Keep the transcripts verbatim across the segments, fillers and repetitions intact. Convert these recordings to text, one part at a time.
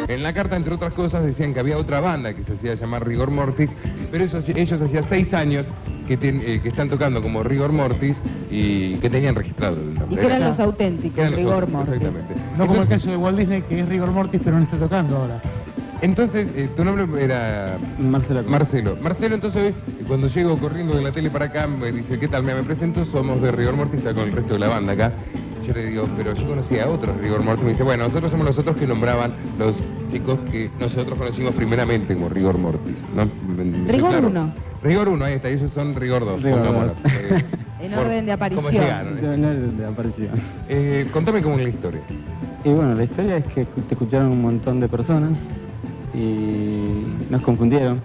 En la carta, entre otras cosas, decían que había otra banda que se hacía llamar Rigor Mortis, pero eso, ellos hacía seis años que, ten, eh, que están tocando como Rigor Mortis y que tenían registrado el nombre. Y que eran los auténticos, eran los Rigor auténticos, Mortis. exactamente. No como el Entonces, caso de Walt Disney, que es Rigor Mortis, pero no está tocando ahora. entonces eh, tu nombre era... Marcelo. Marcelo. Marcelo, entonces, cuando llego corriendo de la tele para acá, me dice, ¿qué tal? Me, me presento, somos de Rigor Mortis, está con el resto de la banda acá. Yo le digo, pero yo conocía a otros Rigor Mortis. Me dice, bueno, nosotros somos los otros que nombraban los chicos que nosotros conocimos primeramente como Rigor Mortis, ¿no? Rigor Claro. uno. Rigor uno, ahí está, ellos son Rigor dos. Rigor pongámoslo. dos. Eh, En por- orden de aparición. ¿Cómo llegaron? De, de, de aparición. Eh, contame cómo es la historia. Y bueno, la historia es que te escucharon un montón de personas y nos confundieron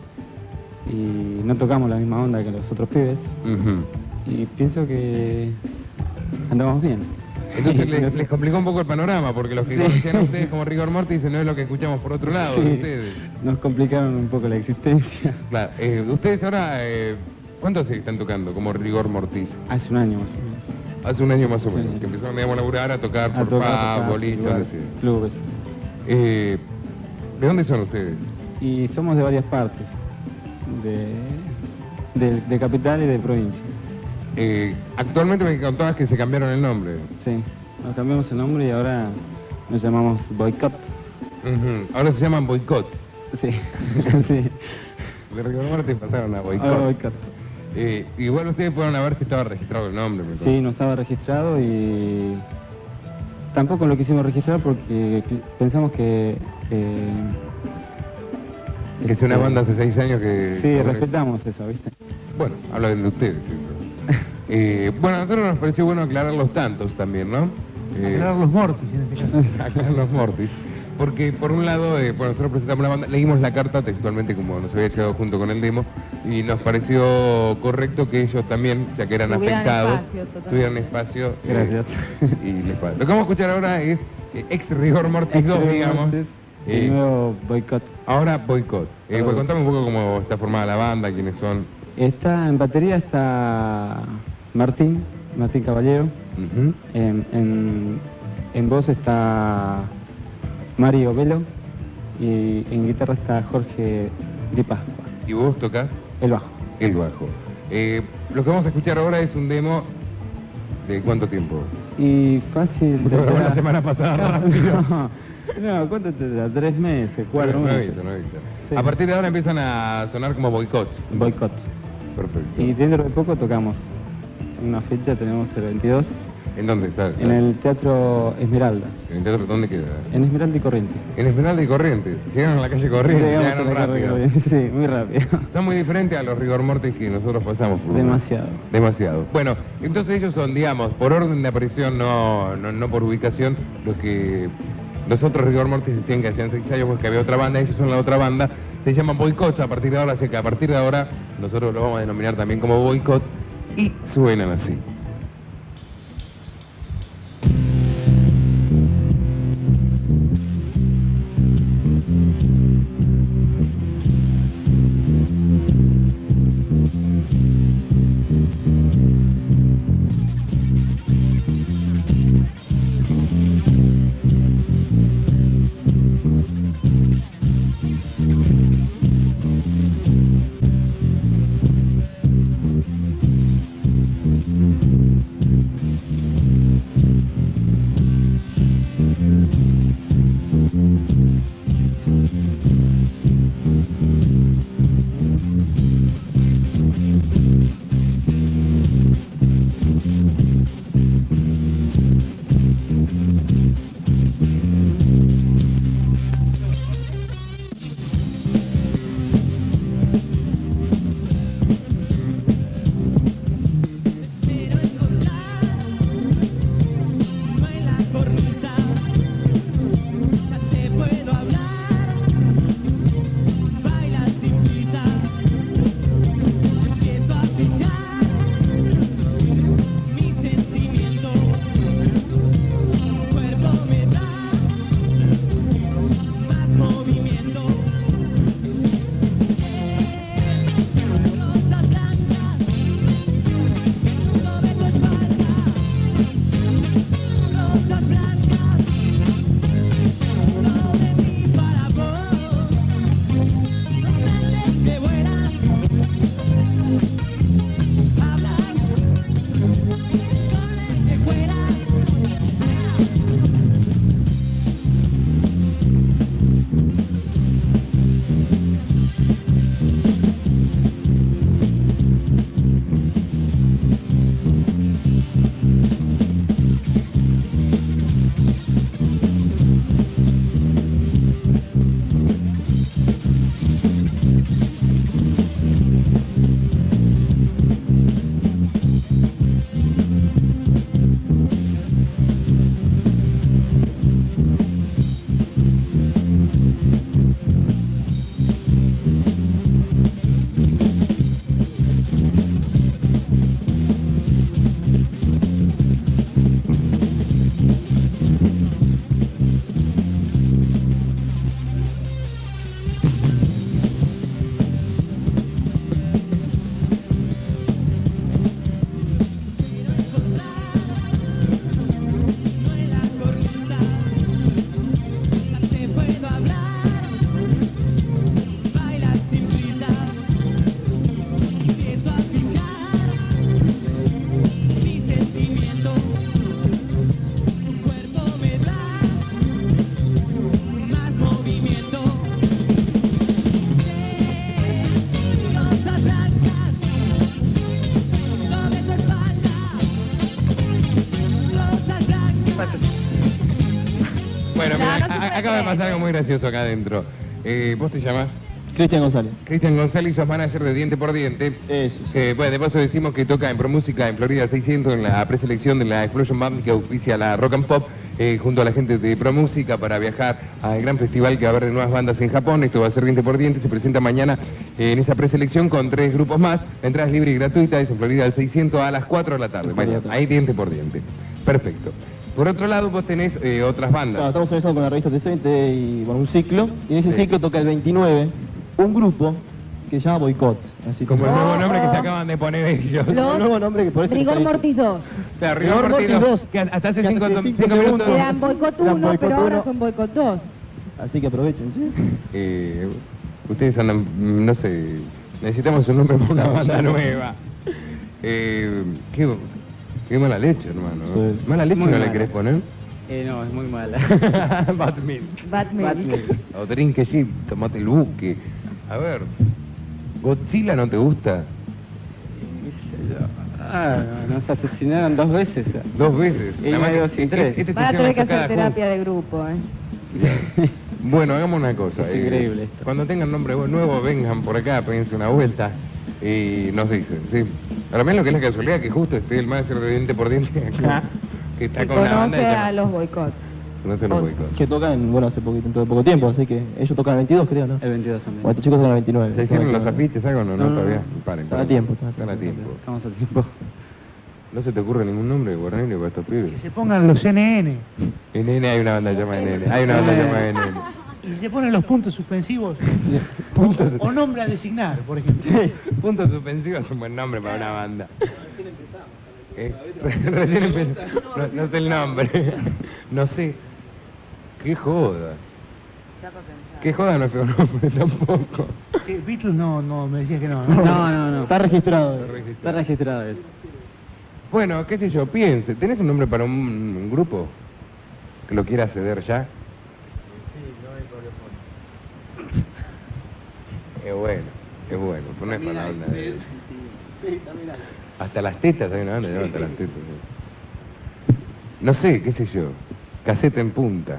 y no tocamos la misma onda que los otros pibes Ujú. y pienso que andamos bien. Entonces Y les, no sé- les complicó un poco el panorama, porque los que Sí. conocían a ustedes como Rigor Mortis no es lo que escuchamos por otro lado Sí, de ustedes. nos complicaron un poco la existencia. Claro, eh, ustedes ahora, eh, ¿cuánto hace que están tocando como Rigor Mortis? Hace un año más o menos. Hace un año más o Sí, menos, sí. que empezaron digamos, a laburar, a tocar A por tocar, pub, tocar, bolichas, lugares, así. clubes. Eh, ¿De dónde son ustedes? Y somos de varias partes, de, de, de capital y de provincia. Eh, actualmente me contabas que se cambiaron el nombre. Sí, nos cambiamos el nombre y ahora nos llamamos Boycott. Ujú. Ahora se llaman Boicot. Sí, sí. De Rigor Mortis pasaron a Boicot. Ahora Boycott. Eh, igual ustedes fueron a ver si estaba registrado el nombre. me Sí, no estaba registrado y tampoco lo quisimos registrar porque pi- pensamos que... eh, Que es una este, banda hace seis años que... Sí, que- respetamos eso, ¿viste? Bueno, hablan de ustedes eso. Eh, bueno, a nosotros nos pareció bueno aclarar los tantos también, ¿no? Eh, Aclarar los Mortis en este caso. aclarar los Mortis. Porque por un lado, eh, bueno, nosotros presentamos la banda, leímos la carta textualmente como nos había llegado junto con el demo y nos pareció correcto que ellos también, ya que eran Tuvieran afectados, espacio, totalmente. tuvieran espacio. eh, Gracias. y les pa- Lo que vamos a escuchar ahora es eh, ex Rigor Mortis dos, digamos. Excelentes, Eh, el nuevo Boycott. Ahora Boicot. Eh, pues contame un poco cómo está formada la banda, quiénes son. Está en batería está Martín, Martín Caballero. Ujú. En, en, en voz está Mario Velo y en guitarra está Jorge Di Pascua, Y vos tocas el bajo. el bajo. Eh, lo que vamos a escuchar ahora es un demo de cuánto tiempo. Y fácil. Porque grabó la semana pasada rápido. No, no, ¿cuánto te da? Tres meses, cuatro Nuevito, meses. nuevito. Sí. A partir de ahora empiezan a sonar como boicots. Boycott. Perfecto. Y dentro de poco tocamos una fecha, tenemos el veintidós, ¿En dónde está? en el Teatro Esmeralda, ¿En el teatro dónde queda? en Esmeralda y Corrientes. En Esmeralda y Corrientes. Llegaron a la calle Corrientes. Llegamos a llegaron la carrera rápido. Corrientes, sí, muy rápido. Son muy diferentes a los Rigor Mortis que nosotros pasamos por. Demasiado. Demasiado. Bueno, entonces ellos son, digamos, por orden de aparición, no, no, no por ubicación, los que los otros Rigor Mortis decían que hacían seis años porque había otra banda, ellos son la otra banda, se llaman Boicot a partir de ahora, así que a partir de ahora nosotros lo vamos a denominar también como Boicot y suenan así. Thank acaba de pasar algo muy gracioso acá adentro. Eh, ¿Vos te llamás? Cristian González. Cristian González, sos manager de Diente por Diente. Eso, sí. Eh, bueno, de paso decimos que toca en ProMúsica en Florida seiscientos en la preselección de la Explosion Band que auspicia la Rock and Pop eh, junto a la gente de ProMúsica para viajar al gran festival que va a haber de nuevas bandas en Japón. Esto va a ser Diente por Diente. Se presenta mañana eh, en esa preselección con tres grupos más. La entrada es libre y gratuita. Es en Florida al seiscientos a las cuatro de la tarde. Mañana. Ahí Diente por Diente. Perfecto. Por otro lado, vos tenés eh, otras bandas. Bueno, estamos organizando con la revista T veinte y bueno, un ciclo. Y en ese Sí. ciclo toca el veintinueve un grupo que se llama Boicot. Así Como el como- nuevo nombre que se Oh. acaban de poner ellos. Los un nuevo nombre que por eso Rigor les aviso. Mortis dos. Claro, Rigor Rigor Mortis Mortis dos, dos. que hasta hace Que cinco, hace cinco cinco minutos. segundos. Eran Boicot Eran uno, Boicot pero ahora uno. son Boicot dos. Así que aprovechen, ¿sí? Eh, ustedes andan, mm, no sé, necesitamos un nombre para una banda nueva. Eh, qué, qué mala leche, hermano. Sí. ¿Mala leche Muy no le mala. querés poner? Eh, no, es muy mala. Bad Milk. Bad Milk. O Trinquellí, tomate el buque. A ver, ¿Godzilla no te gusta? ¿Qué sé yo? Ah, nos asesinaron dos veces. Dos veces. Y Nada más medio que- sin tres. este te Van a lleva tener que hasta hacer cada terapia de grupo, ¿eh? juego. Bueno, hagamos una cosa. Es increíble esto. Cuando tengan nombre nuevo, vengan por acá, péguense una vuelta y nos dicen, ¿sí? Ahora bien lo que es la casualidad que justo esté el manager de Diente por Diente acá, que está Que con una banda conoce de a los Boicot. conoce los boicots. Que tocan, bueno, hace poquito, dentro de poco tiempo, así que ellos tocan el veintidós, creo, ¿no? El veintidós también. Bueno, estos chicos tocan el veintinueve. ¿Se hicieron los afiches? afiches algo? No, no, No, no, todavía. no. Paren, Están a paren. tiempo, están a Están a tiempo. Estamos a tiempo. ¿No se te ocurre ningún nombre, Guarnelio, para estos pibes? Que se pongan los N N En N hay una banda llamada N N. Hay una banda llamada N N. y se ponen los puntos suspensivos Puntos, o nombre a designar, por ejemplo. puntos suspensivos es un buen nombre para una banda. Eh, Recién empezamos. No, no sé el nombre. No sé. Qué joda. Qué joda no es feo nombre tampoco. Sí, Beatles no, no, me decías que no, ¿no? No, no, no. Está registrado. Está registrado eso. Bueno, qué sé yo, piense. ¿Tenés un nombre para un, un grupo que lo quiera ceder ya? Es bueno, es bueno. Pues no es para la onda de- Hasta las tetas hay una banda llamada hasta las tetas. ¿sí? No sé, qué sé yo. Caseta en punta.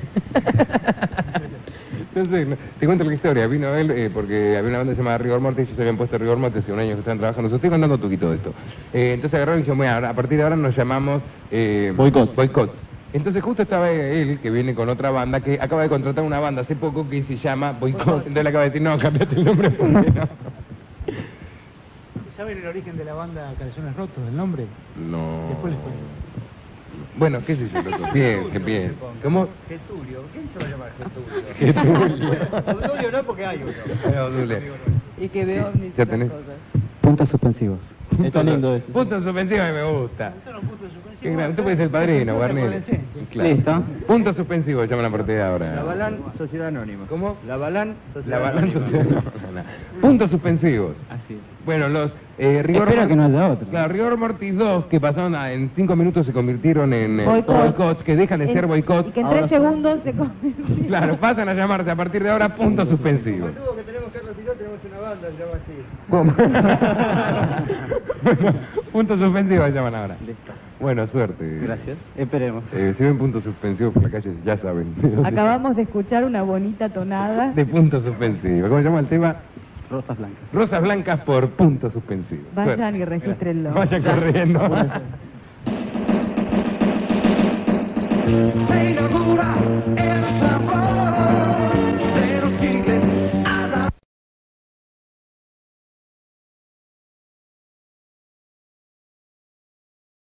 No sé, no- te cuento la historia. Vino él eh, porque había una banda llamada Rigor Mortis, ellos habían puesto Rigor Mortis hace un año que estaban trabajando. Se estoy contando un poquito de esto. Eh, entonces agarraron y dijeron, bueno, ahora- a partir de ahora nos llamamos eh, Boicot. Boicot. Entonces justo estaba él, que viene con otra banda, que acaba de contratar una banda hace poco que se llama Boicot. Entonces le acaba de decir, no, cambiate el nombre porque no. ¿Saben el origen de la banda Calzones Rotos, el nombre? No. Después les cuento. Bueno, qué sé yo, loco. Piense, piense. ¿Cómo? Getulio. ¿Quién se va a llamar Getulio? Getulio. Getulio no, porque hay uno. Y que veo ovnis Ya y tenés. otras cosas. Puntos suspensivos. Está lindo ese. Punto suspensivo y me gusta. Gustaron los puntos suspensivos. Qué grande. Tú puedes ser el padrino, Guarnelli. Claro. Listo. Punto suspensivo llaman a partir de La ahora. Balán, Sociedad Anónima. ¿Cómo? La Balán, La Sociedad balanza Anónima. social. No, no, no. Puntos suspensivos. Así es. Bueno, los eh, Rigor Espero Mor- que no haya otro. Claro, Rigor Mortis dos, que pasaron a- en cinco minutos se convirtieron en eh, Boicot. boicots, que dejan de ser En- boicot. Y que en Ahora tres son- segundos se convirtió. Claro, pasan a llamarse a partir de ahora puntos suspensivos. Tuvo que tenemos Carlos y yo, tenemos una banda, se llama así. Puntos suspensivos llaman ahora. Listo. Bueno, suerte. Gracias. Esperemos. Eh, si ven puntos suspensivos por la calle, ya saben. de dónde Acabamos de escuchar una bonita tonada. son. De puntos suspensivos. ¿Cómo se llama el tema? Rosas blancas. Rosas blancas por puntos suspensivos. Vayan Suerte. y regístrenlo. Vayan corriendo. Say the Buddha in the